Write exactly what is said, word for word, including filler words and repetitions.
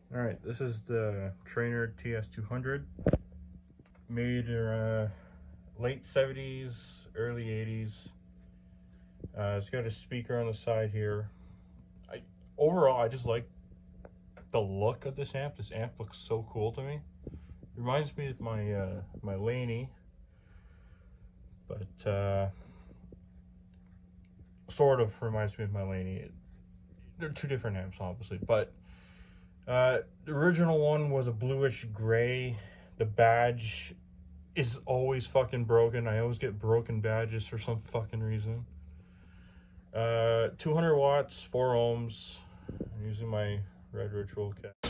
All right, this is the Traynor T S two hundred, made in uh, late seventies, early eighties. Uh, it's got a speaker on the side here. I, overall, I just like the look of this amp. This amp looks so cool to me. Reminds me of my uh, my Laney, but uh, sort of reminds me of my Laney. They're two different amps, obviously, but uh, the original one was a bluish gray. The badge is always fucking broken. I always get broken badges for some fucking reason. Uh, two hundred watts, four ohms. I'm using my Red Ritual cap.